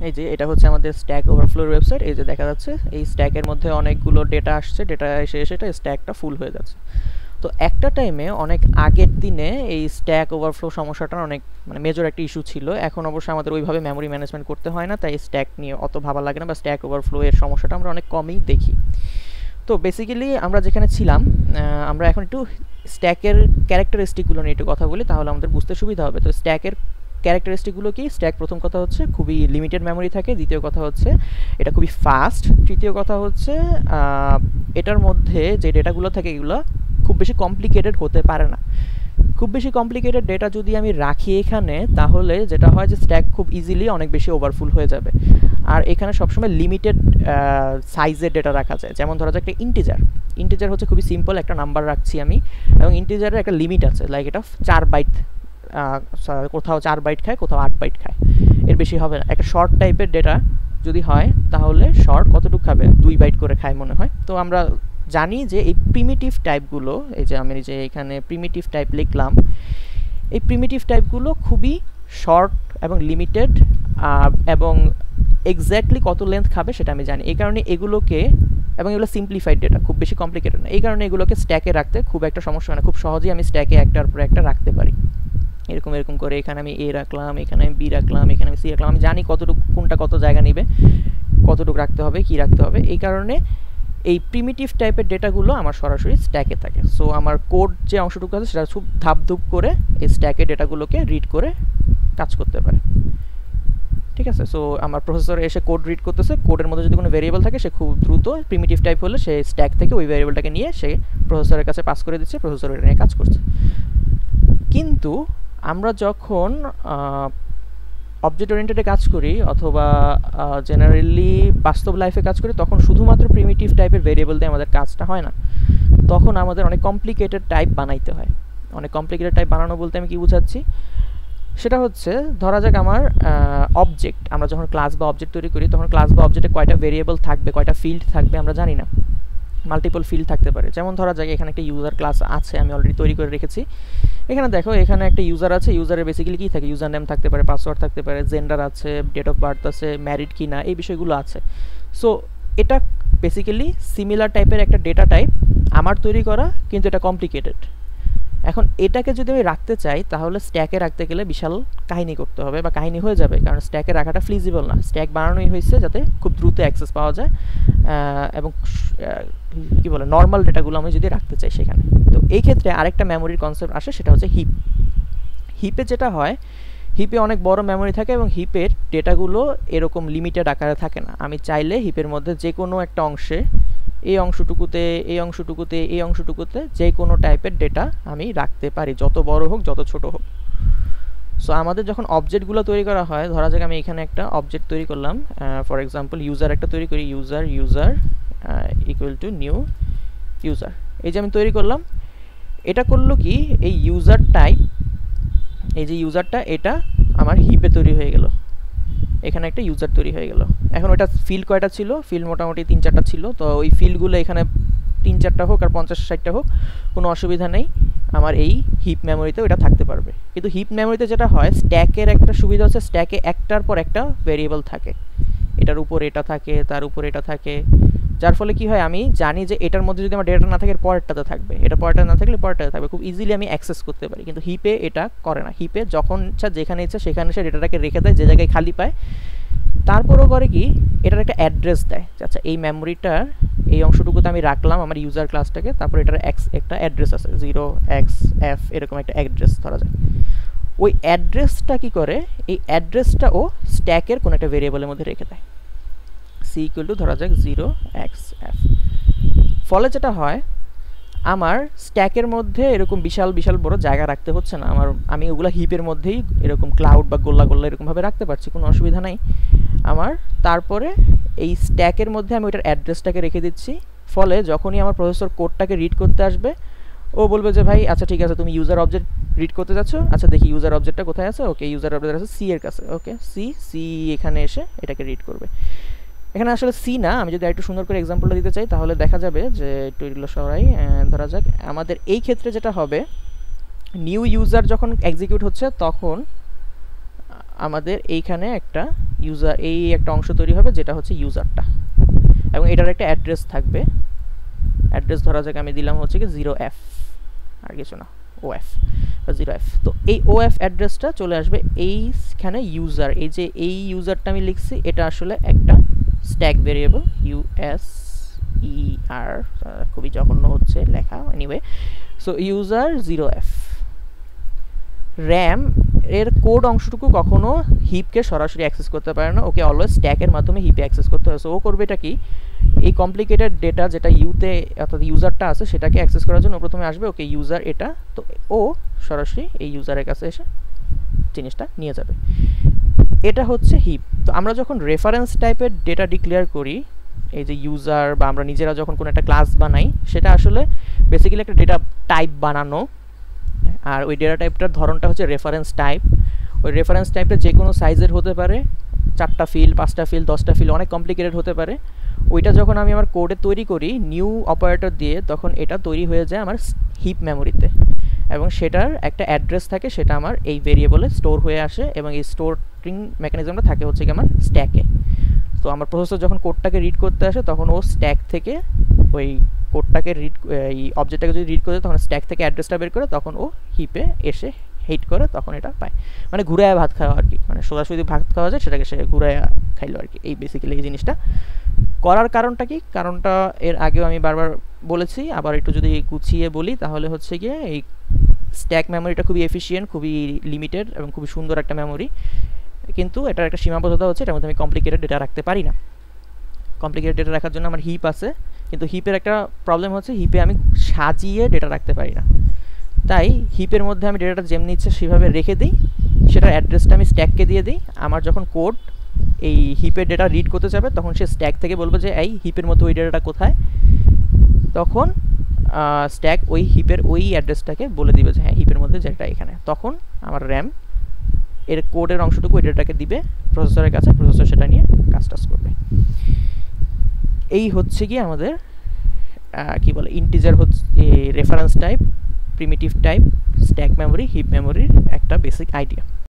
এই যে এটা হচ্ছে আমাদের স্ট্যাক ওভারফ্লোর ওয়েবসাইট। এই যে দেখা যাচ্ছে এই স্ট্যাকের মধ্যে অনেকগুলো ডেটা আসছে, ডেটা এসে এসে এটা স্ট্যাকটা ফুল হয়ে যাচ্ছে। তো একটা টাইমে অনেক আগের দিনে এই স্ট্যাক ওভারফ্লো সমস্যাটা অনেক মানে মেজর একটা ইস্যু ছিল। এখন অবশ্য আমাদের ওইভাবে মেমোরি ম্যানেজমেন্ট করতে হয় না, তাই স্ট্যাক নিয়ে অত ভাবা লাগে না, বা স্ট্যাক ওভারফ্লো এর সমস্যাটা আমরা অনেক কমই দেখি। তো বেসিক্যালি আমরা যেখানে ছিলাম, আমরা এখন একটু স্ট্যাকের ক্যারেক্টারিস্টিকগুলো নিয়ে একটু কথা বলি, তাহলে আমাদের বুঝতে সুবিধা হবে। তো স্ট্যাকের ক্যারেক্টারিস্টিকগুলো কি? স্ট্যাক প্রথম কথা হচ্ছে খুবই লিমিটেড মেমোরি থাকে, দ্বিতীয় কথা হচ্ছে এটা খুবই ফাস্ট, তৃতীয় কথা হচ্ছে এটার মধ্যে যে ডেটাগুলো থাকে এগুলো খুব বেশি কমপ্লিকেটেড হতে পারে না। খুব বেশি কমপ্লিকেটেড ডেটা যদি আমি রাখি এখানে, তাহলে যেটা হয় যে স্ট্যাক খুব ইজিলি অনেক বেশি ওভারফুল হয়ে যাবে। আর এখানে সবসময় লিমিটেড সাইজের ডেটা রাখা যায়। যেমন ধরা যায় একটা ইন্টিজার হচ্ছে খুবই সিম্পল একটা নাম্বার রাখছি আমি, এবং ইন্টিজারের একটা লিমিট আছে, লাইক এটা 4 বাইট, কোথাও 4 বাইট খায়, কোথাও 8 বাইট খায়, এর বেশি হবে না। একটা শর্ট টাইপের ডেটা যদি হয়, তাহলে শর্ট কতটুকু খাবে? 2 বাইট করে খায় মনে হয়। তো আমরা জানি যে এই প্রিমিটিভ টাইপগুলো, এই যে আমি যে এখানে প্রিমিটিভ টাইপ লিখলাম, এই প্রিমিটিভ টাইপগুলো খুবই শর্ট এবং লিমিটেড, এবং এক্স্যাক্টলি কত লেন্থ খাবে সেটা আমি জানি। এই কারণে এগুলোকে, এবং এগুলো সিম্পলিফাইড ডেটা, খুব বেশি কমপ্লিকেটেড না, এই কারণে এগুলোকে স্ট্যাকে রাখতে খুব একটা সমস্যা হয় না, খুব সহজেই আমি স্ট্যাকে একটার পর একটা রাখতে পারি। এরকম করে এখানে আমি এ রাখলাম, এখানে আমি বি রাখলাম, এখানে আমি সি রাখলাম, আমি জানি কতটুকু কোনটা কত জায়গা নেবে, কতটুকু রাখতে হবে, কি রাখতে হবে। এই কারণে এই প্রিমিটিভ টাইপের ডেটাগুলো আমার সরাসরি স্ট্যাকে থাকে। সো আমার কোড যে অংশটুকু আছে সেটা খুব ধাপধুপ করে এই স্ট্যাকে ডেটাগুলোকে রিড করে কাজ করতে পারে। ঠিক আছে, সো আমার প্রসেসর এসে কোড রিড করতেছে, কোডের মধ্যে যদি কোনো ভেরিয়েবল থাকে সে খুব দ্রুত, প্রিমিটিভ টাইপ হলে সে স্ট্যাক থেকে ওই ভেরিয়েবলটাকে নিয়ে সে প্রসেসরের কাছে পাস করে দিচ্ছে, প্রসেসর এটা নিয়ে কাজ করছে। কিন্তু আমরা যখন অবজেক্ট ওরিয়েন্টেডে কাজ করি, অথবা জেনারেলি বাস্তব লাইফে কাজ করি, তখন শুধুমাত্র প্রিমিটিভ টাইপের ভেরিয়েবল দিয়ে আমাদের কাজটা হয় না, তখন আমাদের অনেক কমপ্লিকেটেড টাইপ বানাইতে হয়। অনেক কমপ্লিকেটেড টাইপ বানানো বলতে আমি কি বোঝাচ্ছি, সেটা হচ্ছে ধরা যাক আমার অবজেক্ট, আমরা যখন ক্লাস বা অবজেক্ট তৈরি করি, তখন ক্লাস বা অবজেক্টে কয়টা ভেরিয়েবল থাকবে, কয়টা ফিল্ড থাকবে আমরা জানি না, মাল্টিপল ফিল্ড থাকতে পারে। যেমন ধরা যাক এখানে একটা ইউজার ক্লাস আছে, আমি অলরেডি তৈরি করে রেখেছি। এখানে দেখো এখানে একটা ইউজার আছে, ইউজারের বেসিক্যালি কী থাকে, ইউজার নেম থাকতে পারে, পাসওয়ার্ড থাকতে পারে, জেন্ডার আছে, ডেট অফ বার্থ আছে, ম্যারিড কি না, এই বিষয়গুলো আছে। সো এটা বেসিক্যালি সিমিলার টাইপের একটা ডেটা টাইপ আমার তৈরি করা, কিন্তু এটা কমপ্লিকেটেড। এখন এটাকে যদি আমি রাখতে চাই, তাহলে স্ট্যাকে রাখতে গেলে বিশাল কাহিনী করতে হবে, বা কাহিনী হয়ে যাবে, কারণ স্ট্যাকে রাখাটা ফিজিবল না। স্ট্যাক বানানোই হয়েছে যাতে খুব দ্রুত অ্যাক্সেস পাওয়া যায়, এবং কী বলে নর্মাল ডেটাগুলো আমি যদি রাখতে চাই সেখানে। তো এই ক্ষেত্রে আরেকটা মেমোরির কনসেপ্ট আসে, সেটা হচ্ছে হিপ। হিপে যেটা হয়, হিপে অনেক বড় মেমোরি থাকে, এবং হিপের ডেটাগুলো এরকম লিমিটেড আকারে থাকে না। আমি চাইলে হিপের মধ্যে যে কোনো একটা অংশে, এই অংশটুকুতে, এই অংশটুকুতে, এই অংশটুকুতে যে কোনো টাইপের ডেটা আমি রাখতে পারি, যত বড় হোক যত ছোট হোক। সো আমাদের যখন অবজেক্টগুলো তৈরি করা হয়, ধরা যাক আমি এখানে একটা অবজেক্ট তৈরি করলাম, ফর এক্সাম্পল ইউজার একটা তৈরি করি, user equal to new user. এই যে আমি তৈরি করলাম, এটা করলো কি, এই ইউজার টাইপ, এই যে ইউজারটা, এটা আমার হিপে তৈরি হয়ে গেল, এখানে একটা ইউজার তৈরি হয়ে গেল। এখন ওটা ফিল্ড কয়টা ছিল? ফিল্ড মোটামুটি 3-4টা ছিল। তো ওই ফিল্ডগুলো এখানে 3-4টা হোক আর 50-60টা হোক, কোনো অসুবিধা নেই, আমার এই হিপ মেমোরিতে ওটা থাকতে পারবে। কিন্তু হিপ মেমোরিতে যেটা হয়, স্ট্যাকের একটা সুবিধা হচ্ছে, স্ট্যাকে একটার পর একটা ভেরিয়েবল থাকে, এটার উপর এটা থাকে, তার উপর এটা থাকে, যার ফলে কি হয়, আমি জানি যে এটার মধ্যে যদি আমার ডেটা না থাকে, পরেরটাতে থাকবে, এটা পরেরটা না থাকলে পরেরটাতে থাকবে, খুব ইজিলি আমি অ্যাক্সেস করতে পারি। কিন্তু হিপে এটা করে না। হিপে যখন ইচ্ছা, যেখানে ইচ্ছা সেখানে সে ডেটাটাকে রেখে দেয়, যে জায়গায় খালি পায়। তারপরও করে কি, এটার একটা অ্যাড্রেস দেয়, আচ্ছা এই মেমোরিটার এই অংশটুকুতে আমি রাখলাম আমার ইউজার ক্লাসটাকে, তারপর এটার একটা অ্যাড্রেস আছে 0xf, এরকম একটা অ্যাড্রেস ধরা যায়। ওই অ্যাড্রেসটা কি করে, এই অ্যাড্রেসটা ও স্ট্যাকের কোনো একটা ভেরিয়েবলের মধ্যে রেখে দেয়, c ইকুয়াল টু ধরা যাক 0xf। ফলে যেটা হয়, আমার স্ট্যাকের মধ্যে এরকম বিশাল বিশাল বড় জায়গা রাখতে হচ্ছে না, আমি ওগুলো হিপের মধ্যেই এরকম ক্লাউড বা গোল্লা গোল্লা এরকমভাবে রাখতে পারছি, কোনো অসুবিধা নাই আমার। তারপরে এই স্ট্যাকের মধ্যে আমি ওইটার অ্যাড্রেসটাকে রেখে দিচ্ছি, ফলে যখনই আমার প্রসেসর কোডটাকে রিড করতে আসবে, ও বলবে যে ভাই আচ্ছা ঠিক আছে, তুমি ইউজার অবজেক্ট রিড করতে যাচ্ছ, আচ্ছা দেখি ইউজার অবজেক্টটা কোথায় আছে, ওকে ইউজার অবজেক্ট আছে সি এর কাছে, ওকে সি এখানে এসে এটাকে রিড করবে। এখানে আসলে সি না, আমি যদি একটু সুন্দর করে এক্সাম্পলটা দিতে চাই, তাহলে দেখা যাবে যে একটু সরাই, ধরা যাক আমাদের এই ক্ষেত্রে যেটা হবে, নিউ ইউজার যখন এক্সিকিউট হচ্ছে, তখন আমাদের এইখানে একটা ইউজার এই একটা অংশ তৈরি হবে যেটা হচ্ছে ইউজারটা, এবং এটার একটা অ্যাড্রেস থাকবে। অ্যাড্রেস ধরা যাক আমি দিলাম হচ্ছে কি 0f, আর কিছু না, ওএফ বা 0f। তো এই ওএফ অ্যাড্রেসটা চলে আসবে এইখানে ইউজার, এই যে এই ইউজারটা আমি লিখছি এটা আসলে একটা স্ট্যাক ভেরিয়েবল USER, খুবই জঘন্য হচ্ছে লেখা, anyway. So user 0f। RAM এর কোড অংশটুকু কখনো হিপকে সরাসরি অ্যাক্সেস করতে পারে না, ওকে অলওয়েজ স্ট্যাকের মাধ্যমে হিপে অ্যাক্সেস করতে হয়। সো ও করবে এটা কি, এই কমপ্লিকেটেড ডেটা যেটা ইউতে অর্থাৎ ইউজারটা আছে সেটাকে অ্যাক্সেস করার জন্য প্রথমে আসবে ওকে ইউজার এটা, তো ও সরাসরি এই ইউজারের কাছে এসে জিনিসটা নিয়ে যাবে। এটা হচ্ছে হিপ। তো আমরা যখন রেফারেন্স টাইপের ডেটা ডিক্লেয়ার করি, এই যে ইউজার বা আমরা নিজেরা যখন কোনো একটা ক্লাস বানাই, সেটা আসলে বেসিক্যালি একটা ডেটা টাইপ বানানো, আর ওই ডেটা টাইপটার ধরনটা হচ্ছে রেফারেন্স টাইপ। ওই রেফারেন্স টাইপটা যে কোনো সাইজের হতে পারে, 4টা ফিল্ড, 5টা ফিল্ড, 10টা ফিল্ড, অনেক কমপ্লিকেটেড হতে পারে। ওইটা যখন আমি আমার কোডে তৈরি করি নিউ অপারেটর দিয়ে, তখন এটা তৈরি হয়ে যায় আমার হিপ মেমোরিতে, এবং সেটার একটা অ্যাড্রেস থাকে, সেটা আমার এই ভেরিয়েবলে স্টোর হয়ে আসে, এবং এই স্টোরিং মেকানিজমটা থাকে হচ্ছে কি আমার স্ট্যাকে। তো আমার প্রসেসর যখন কোডটাকে রিড করতে আসে তখন ও স্ট্যাক থেকে ওই কোডটাকে রিড, এই অবজেক্টটাকে যদি রিড করে তখন স্ট্যাক থেকে অ্যাড্রেসটা বের করে তখন ও হিপে এসে হিট করে, তখন এটা পায়। মানে ঘুরায় ভাত খাওয়া আর কি, মানে সোজাসুজি ভাত খাওয়া যায় সেটাকে সে ঘুরায় খাইলো আর কি। এই বেসিক্যালি এই জিনিসটা করার কারণটা কি, কারণটা এর আগেও আমি বারবার বলেছি, আবার একটু যদি গুছিয়ে বলি তাহলে হচ্ছে গিয়ে এই স্ট্যাক মেমোরিটা খুবই এফিশিয়েন্ট, খুবই লিমিটেড এবং খুবই সুন্দর একটা মেমোরি, কিন্তু এটার একটা সীমাবদ্ধতা হচ্ছে এটার মধ্যে আমি কমপ্লিকেটেড ডেটা রাখতে পারি না। কমপ্লিকেটেড ডেটা রাখার জন্য আমার হিপ আছে, কিন্তু হিপের একটা প্রবলেম হচ্ছে হিপে আমি সাজিয়ে ডেটা রাখতে পারি না। তাই হিপের মধ্যে আমি ডেটাটা যেমনি ইচ্ছে সেভাবে রেখে দিই, সেটার অ্যাড্রেসটা আমি স্ট্যাককে দিয়ে দিই। আমার যখন কোড এই হিপের ডেটা রিড করতে যাবে তখন সে স্ট্যাক থেকে বলবে যে এই হিপের মধ্যে ওই ডেটাটা কোথায়, তখন স্ট্যাক ওই হিপের ওই অ্যাড্রেসটাকে বলে দিবে যে হ্যাঁ হিপের মধ্যে যেটা এখানে, তখন আমার র্যাম এর কোডের অংশটুকু ওই ডেটাটাকে দিবে প্রসেসরের কাছে, প্রসেসর সেটা নিয়ে কাজ করবে। এই হচ্ছে কি আমাদের কি বলে ইন্টিজার হচ্ছে reference type, primitive type, stack memory, heap মেমোরির একটা বেসিক আইডিয়া।